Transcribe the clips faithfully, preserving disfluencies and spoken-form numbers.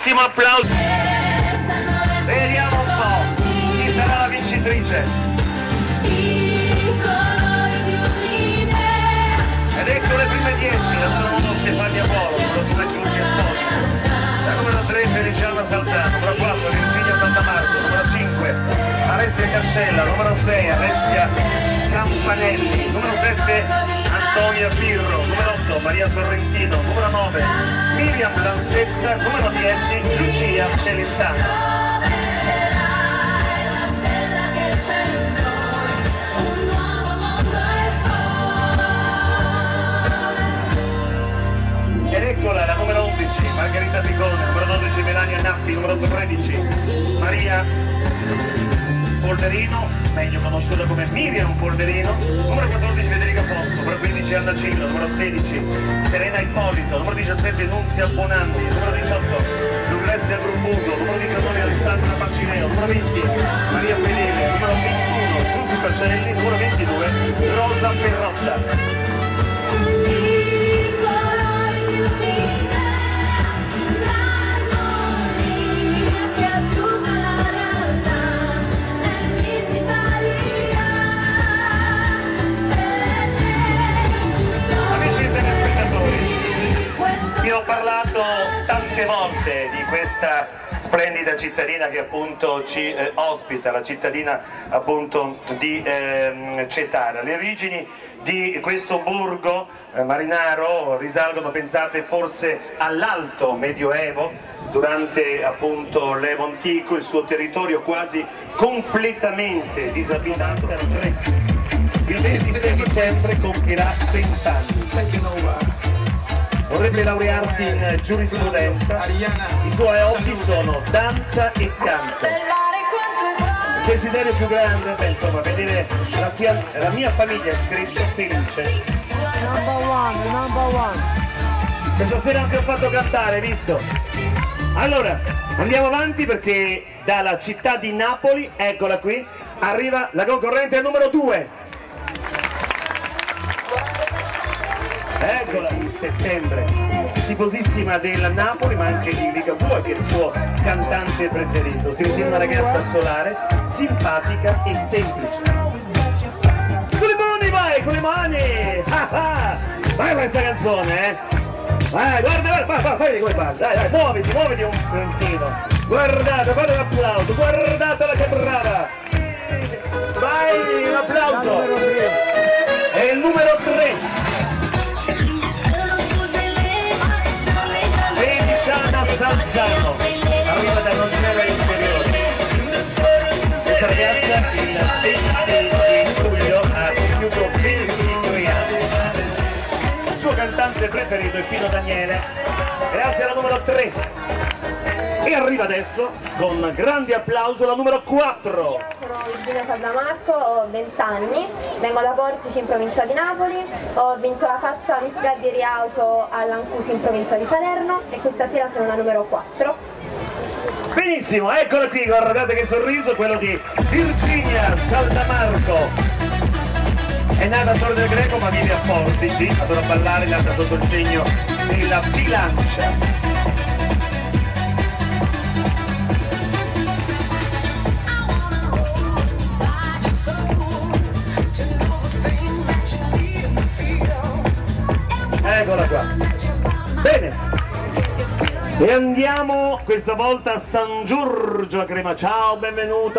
grandissimo applauso. Vediamo un po' chi sarà la vincitrice. Ed ecco le prime dieci, la numero uno Stefania Polo, numero due Giulia Stoni, la numero tre Feliciana Salzano, numero quattro Virginia Santamarco, numero cinque Alessia Cascella, numero sei Alessia Campanelli, numero sette Antonia Pirro, numero otto Maria Sorrentino, numero nove Miriam Lanzetta, numero dieci Lucia Celentano. Ed eccola la numero undici Margherita Picone, numero dodici Melania Nappi, numero tredici Maria Polverino, meglio conosciuta come Miriam Polverino, numero quattordici Federica Fonso, numero quindici Anna Cillo, numero sedici Serena Ippolito, numero diciassette Nunzia Bonanni, numero diciotto Lucrezia Grumbuto, numero diciannove Alessandra Pacineo, numero venti Maria Fedele, numero ventuno Giuseppe Pacelli, numero ventidue Rosa Perrotta. Io ho parlato tante volte di questa splendida cittadina che appunto ci eh, ospita, la cittadina appunto di eh, Cetara. Le origini di questo borgo eh, marinaro risalgono, pensate, forse all'alto medioevo, durante appunto l'Evo antico, il suo territorio quasi completamente disabitato. Il ventisei dicembre compirà trent'anni. Vorrebbe laurearsi in giurisprudenza, i suoi hobby sono danza e canto. Il desiderio più grande, beh, insomma, vedere la, la mia famiglia è scritto felice. Number one, number one. Questa sera anche ho fatto cantare, visto? Allora, andiamo avanti perché dalla città di Napoli, eccola qui, arriva la concorrente numero due. Eccola di settembre, tifosissima del Napoli ma anche di Ligabue, che è il suo cantante preferito. Si ritiene una ragazza solare, simpatica e semplice. Con le mani vai, con le mani! Ah, ah. Vai questa canzone, eh! Vai, guarda, vai, vai, fai come fa, dai, dai, muoviti, muoviti un pochino. Guardate, fate un applauso, guardatela che brava! Vai, un applauso! È il numero tre. Salzano, arriva da Rosmera Inferiore. Questa ragazza il venti di luglio ha compiuto venticinque anni. Il suo cantante preferito è Pino Daniele, grazie alla numero tre. E arriva adesso con grande applauso la numero quattro. Sono Virginia Santamarco, ho venti anni, vengo da Portici in provincia di Napoli, ho vinto la fascia Miss Gallery Auto all'Ancusi in provincia di Salerno e questa sera sono la numero quattro. Benissimo, eccola qui, guardate che sorriso, quello di Virginia Santamarco. È nata a Torre del Greco ma vive a Portici, adora ballare, nata sotto il segno della bilancia. Eccola qua. Bene. E andiamo questa volta a San Giorgio a Crema. Ciao, benvenuto.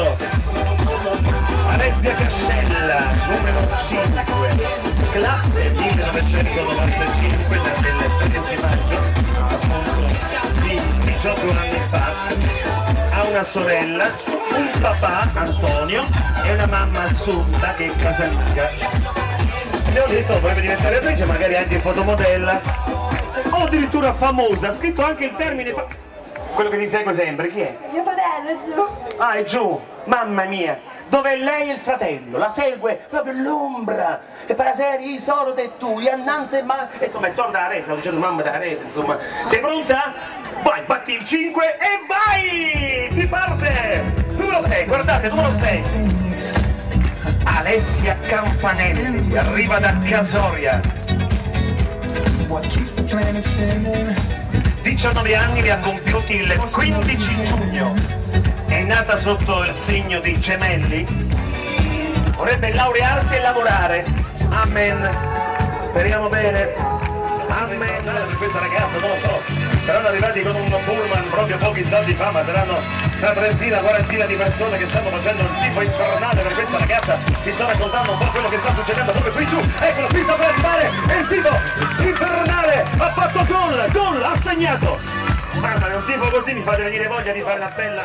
Alessia Cascella, numero cinque, classe millenovecentonovantacinque, del tredici maggio, appunto di diciotto anni fa. Ha una sorella, un papà, Antonio, e una mamma assunta che è casalinga. Ho detto vorrebbe diventare attrice, magari anche fotomodella o addirittura famosa, ha scritto anche il termine fa... Quello che ti segue sempre, chi è? Mio fratello è giù. Ah, è giù, mamma mia, dove lei e il fratello, la segue proprio l'ombra, e per la serie i sordi e tu, gli annanzi e ma... insomma, il sordo della rete, stavo dicendo mamma della rete, insomma. Sei pronta? Vai, batti il cinque e vai! Si parte! Numero sei, guardate, numero sei. Alessia Campanelli, arriva da Casoria. diciannove anni li ha compiuti il quindici giugno. È nata sotto il segno dei gemelli. Vorrebbe laurearsi e lavorare. Amen. Speriamo bene. Amen. Per questa ragazza, non lo so, saranno arrivati con un pullman proprio pochi istanti fa, ma saranno una trentina, quarantina di persone che stanno facendo un tifo infernale per questa ragazza. Ti sto raccontando un po' quello che sta succedendo proprio qui giù. Eccolo, qui sta per arrivare e il tifo infernale ha fatto gol, gol, ha segnato. Mamma mia, un tifo così mi fate venire voglia di fare una bella...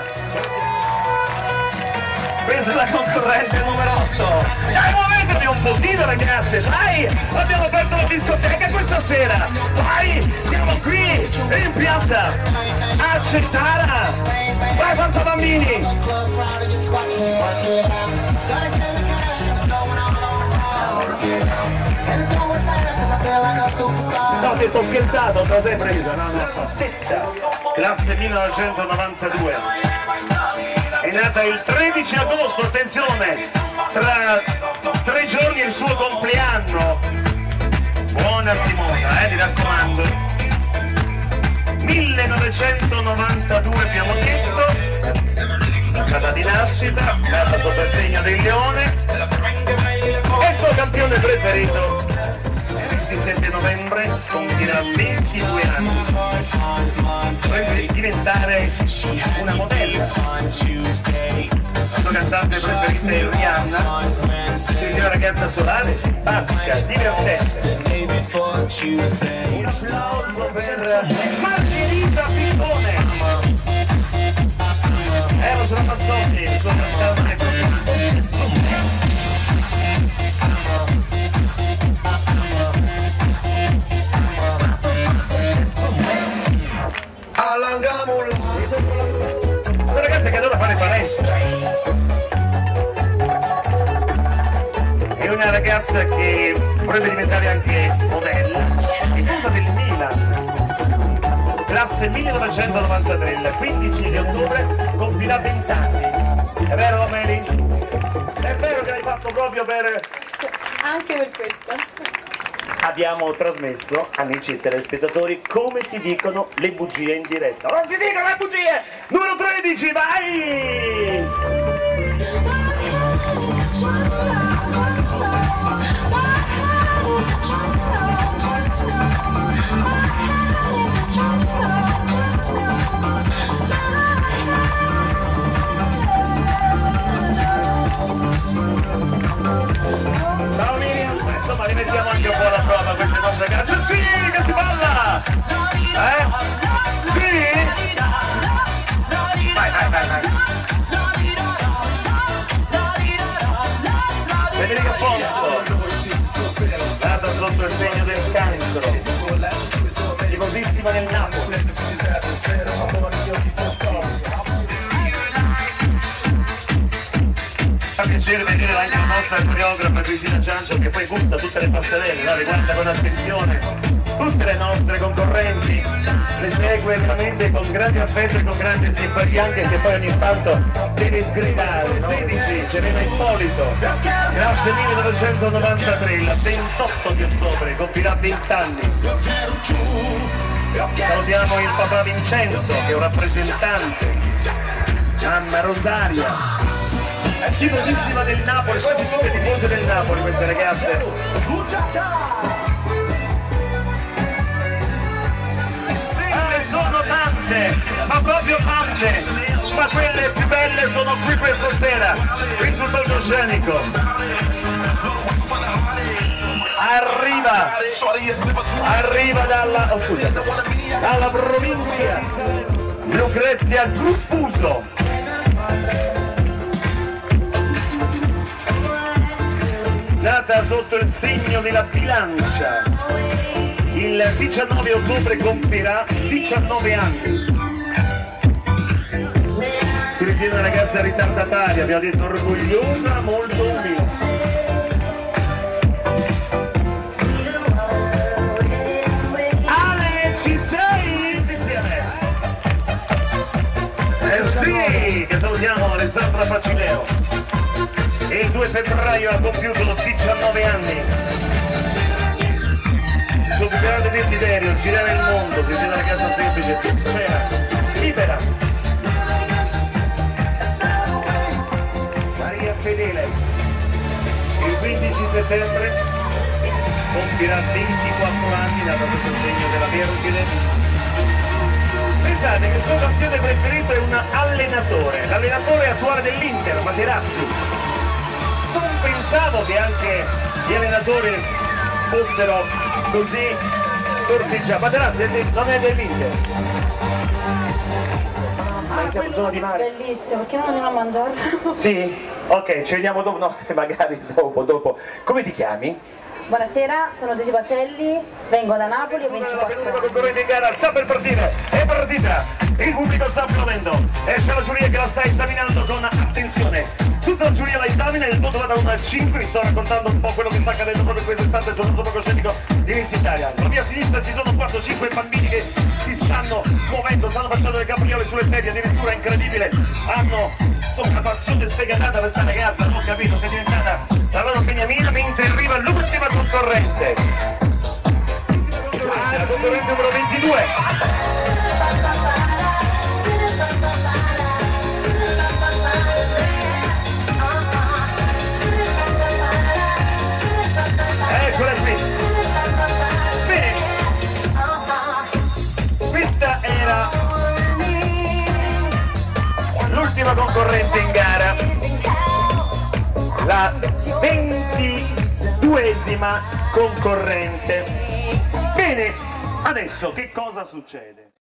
Questa è la concorrente numero otto. Dai, muovetevi un pochino ragazze, dai! Abbiamo aperto la discoteca questa sera! Vai! Siamo qui in piazza a Cettara! Vai, forza bambini! No, ti sto scherzato, te la sei presa, no, no. Setta, classe millenovecentonovantadue. È nata il tredici agosto, attenzione, tra tre giorni è il suo compleanno. Buona Simona, eh, mi raccomando. millenovecentonovantadue abbiamo detto, data di nascita, nata sotto il segno del leone. E il suo campione preferito, il ventisette novembre, compirà ventidue anni. Dovrebbe diventare una modella. La sua cantante preferita è Rihanna. Si vede una ragazza solare, simpatica, divertente. Un applauso per Margherita Pippone. Eh, lo sono Mazzotti, il suo cantante preferito. Una ragazza che adora fare palestra. È una ragazza che vorrebbe diventare anche modella. È cosa del Milan. Classe millenovecentonovantatre, il quindici di ottobre compirà venti anni. È vero Meli? È vero che l'hai fatto proprio per... Anche per questo. Abbiamo trasmesso, amici telespettatori, come si dicono le bugie in diretta. Non si dicono le bugie! Numero tredici, vai! Ciao Miriam, insomma rimettiamo anche un po' alla prova queste nostre ragazze. Sì, che si balla! Eh? Sì? Vai, vai, vai, vai. Federica Ponzo, nata sotto il segno del cancro, tifosissima nel Napoli. Fa piacere vedere anche la nostra coreografa Cristina Ciancio che poi gusta tutte le passerelle, no? Le guarda con attenzione tutte le nostre concorrenti, le segue veramente con grande affetto e con grande simpatia, anche se poi ogni tanto deve sgridare, no? sedici, Serena Ippolito, classe millenovecentonovantatre, il ventotto di ottobre, compirà venti anni. Salutiamo il papà Vincenzo che è un rappresentante, mamma Rosaria. È tifosissima del Napoli, quasi tutte tifose del Napoli queste ragazze. Ah, sono tante, ma proprio tante, ma quelle più belle sono qui questa sera, qui sul palcoscenico. Arriva, arriva dalla, oh, scusa, dalla provincia Lucrezia Gruppuso. Nata sotto il segno della bilancia, il diciannove ottobre compirà diciannove anni. Si ritiene una ragazza ritardataria, abbiamo detto orgogliosa, molto umile. Ale, ci sei? Insieme! Eh sì, che salutiamo Alessandra Facileo. E il due febbraio ha compiuto diciannove anni. suo più grande desiderio, girare il mondo, si sente una ragazza semplice, sincera, libera. Maria Fedele, il quindici settembre compirà ventiquattro anni dal questo segno della Vergine. Pensate che il suo campione preferito è un allenatore, l'allenatore attuale dell'Inter, Materazzi. Non pensavo che anche gli allenatori fossero così corteggiati. Materazzi non è dell'Inter. Ma siamo zona di mare. Bellissimo, perché non andiamo a mangiare? Sì? Ok, ci vediamo dopo, no, magari dopo, dopo. Come ti chiami? Buonasera, sono Gigi Pacelli, vengo da Napoli, ho ventiquattro La concorrente in gara sta per partire, è partita, il pubblico sta applaudendo, esce la giuria che la sta esaminando con attenzione, tutta la giuria la esamina, il voto va da uno a cinque, vi sto raccontando un po' quello che sta accadendo proprio in questo istante sul nuovo palcoscenico di Miss Italia. Alla mia sinistra ci sono quattro cinque bambini che si stanno muovendo, stanno facendo le capriole sulle sedie, addirittura incredibile, hanno una passione sfegatata per questa ragazza, non ho capito se è diventata la loro beniamina, mentre arriva l'ultima concorrente. La concorrente numero ventidue. Eccola qui. Bene. Questa era l'ultima concorrente in gara, la ventiduesima concorrente. Bene, adesso che cosa succede?